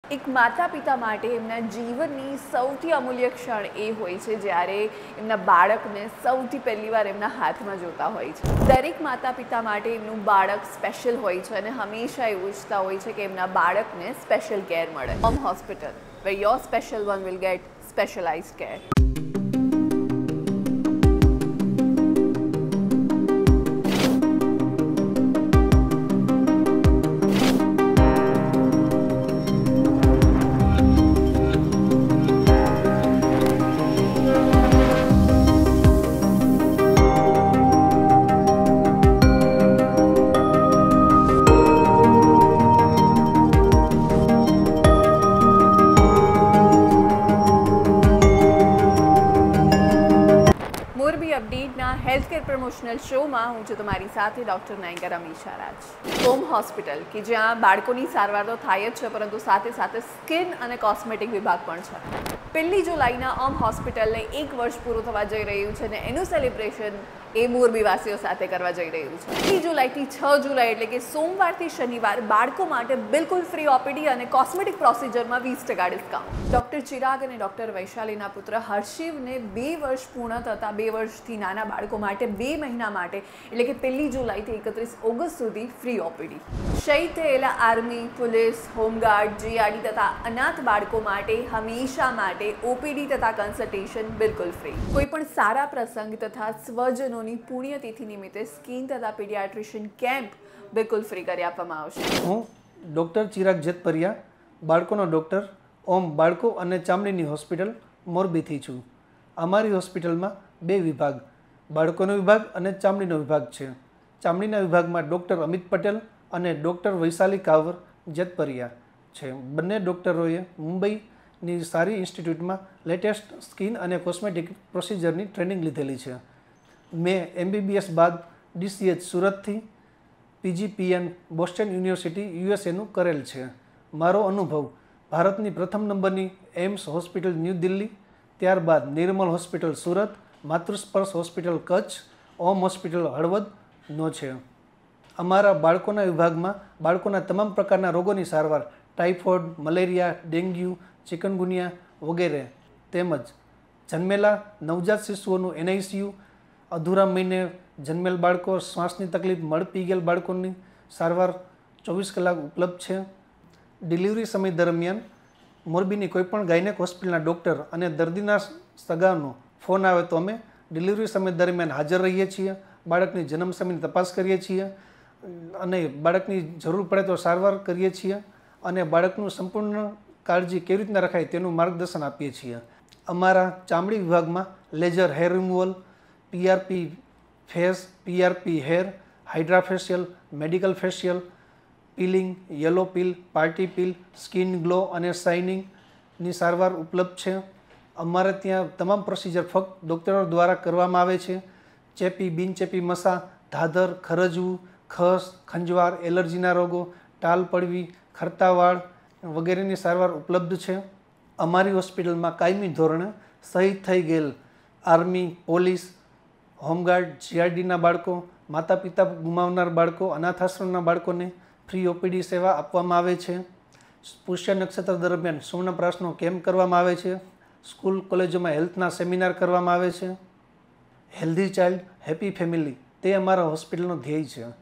એક માતા-પિતા માટે એમના જીવનની સૌથી અમૂલ્ય ક્ષણ એ હોય છે જ્યારે એમના બાળકને સૌથી પહેલી વાર એમના હાથમાં જોતા હોય છે. દરેક માતા-પિતા માટે એમનું બાળક સ્પેશિયલ હોય છે અને હંમેશા એવું ઈચ્છતા હોય છે કે એમના બાળકને સ્પેશિયલ કેર મળે. Om hospital, where your special one will get specialized care. Morbi અપડેટના હેલ્થકેર પ્રમોશનલ શોમાં હું છું તમારી સાથે ડૉક્ટર નાયિકા રમીશા રાજ. ઓમ હોસ્પિટલ કે જ્યાં બાળકોની સારવાર તો થાય જ છે પરંતુ સાથે સાથે સ્કિન અને કોસ્મેટિક વિભાગ પણ છે. 1 જુલાઈના ઓમ હોસ્પિટલને 1 વર્ષ પૂરું થવા જઈ રહ્યું છે અને એનું સેલિબ્રેશન એ મોરબીવાસીઓ સાથે કરવા જઈ રહ્યું છે. 1 જુલાઈથી 6 જુલાઈ એટલે કે સોમવારથી શનિવાર બાળકો માટે બિલકુલ ફ્રી ઓપીડી અને કોસ્મેટિક પ્રોસિજરમાં 20% ડિસ્કાઉન્ટ. ડૉક્ટર ચિરાગ અને ડૉક્ટર વૈશાલીના પુત્ર હર્ષિવને 2 વર્ષ પૂર્ણ થતાં 2 વર્ષથી નાના બાળકો માટે 2 મહિના માટે એટલે કે 1 જુલાઈથી 31 ઓગસ્ટ સુધી ફ્રી ઓપીડી. શહીદ થયેલા આર્મી, પોલીસ, હોમગાર્ડ, જીઆરડી તથા અનાથ બાળકો માટે હંમેશા માટે ઓપીડી તથા કન્સલ્ટેશન બિલકુલ ફ્રી. કોઈ પણ સારા પ્રસંગ તથા સ્વજનોની પુણ્યતિથિ નિમિત્તે સ્કિન તથા પીડિયાટ્રિશિયન કેમ્પ બિલકુલ ફ્રી કરી આપવામાં આવશે. હું ડૉક્ટર ચિરાગ જેતપરિયા, બાળકોનો ડૉક્ટર, ઓમ બાળકો અને ચામડીની હોસ્પિટલ મોરબીથી છું. અમારી હોસ્પિટલમાં 2 વિભાગ, બાળકોનો વિભાગ અને ચામડીનો વિભાગ છે. ચામડીના વિભાગમાં ડૉક્ટર અમિત પટેલ અને ડૉક્ટર વૈશાલી કાવર જેતપરિયા છે. બંને ડૉક્ટરોએ મુંબઈની સારી ઇન્સ્ટિટ્યૂટમાં લેટેસ્ટ સ્કિન અને કોસ્મેટિક પ્રોસિજરની ટ્રેનિંગ લીધેલી છે. મેં MBBS બાદ DCH સુરતથી, PGPN બોસ્ટન યુનિવર્સિટી USAનું કરેલ છે. મારો અનુભવ ભારતની પ્રથમ નંબરની એમ્સ હોસ્પિટલ ન્યૂ દિલ્હી, ત્યારબાદ Nirmal hospital Surat, Matrusparsh hospital Kutch, Om hospital હળવદનો છે. અમારા બાળકોના વિભાગમાં બાળકોના તમામ પ્રકારના રોગોની સારવાર, ટાઇફોઇડ, મલેરિયા, ડેન્ગ્યુ, ચિકનગુનિયા વગેરે તેમજ જન્મેલા નવજાત શિશુઓનું NICU, અધૂરા મહિને જન્મેલ બાળકો, શ્વાસની તકલીફ, મળ પી ગયેલ બાળકોની સારવાર 24 કલાક ઉપલબ્ધ છે. ડિલિવરી સમય દરમિયાન મોરબીની કોઈપણ ગાયનેક હોસ્પિટલના ડૉક્ટર અને દર્દીના સગાનો ફોન આવે તો અમે ડિલિવરી સમય દરમિયાન હાજર રહીએ છીએ. બાળકની જન્મ સમયની તપાસ કરીએ છીએ અને બાળકની જરૂર પડે તો સારવાર કરીએ છીએ અને બાળકનું સંપૂર્ણ કાળજી કેવી રીતના રખાય તેનું માર્ગદર્શન આપીએ છીએ. અમારા ચામડી વિભાગમાં laser hair removal, PRP face, PRP hair, hydra facial, medical facial, peeling, yellow peel, party peel, skin glow અને શાઇનિંગની સારવાર ઉપલબ્ધ છે. અમારે ત્યાં તમામ પ્રોસિજર ફક્ત ડૉક્ટરો દ્વારા કરવામાં આવે છે. ચેપી, બિનચેપી મસા, ધાધર, ખરજવું, ખસ, ખંજવાળ, એલર્જીના રોગો, ટાલ પડવી, ખરતા વાળ વગેરેની સારવાર ઉપલબ્ધ છે. અમારી હોસ્પિટલમાં કાયમી ધોરણે શહીદ થઈ ગયેલ આર્મી, પોલીસ, હોમગાર્ડ, GRDના બાળકો, માતા પિતા ગુમાવનાર બાળકો, અનાથાશ્રમના બાળકોને ફ્રી OPD સેવા આપવામાં આવે છે. પુષ્ય નક્ષત્ર દરમિયાન સુવર્ણપ્રાસનો કેમ્પ કરવામાં આવે છે. સ્કૂલ કોલેજોમાં હેલ્થના સેમિનાર કરવામાં આવે છે. હેલ્ધી ચાઇલ્ડ, હેપી ફેમિલી તે અમારા હોસ્પિટલનો ધ્યેય છે.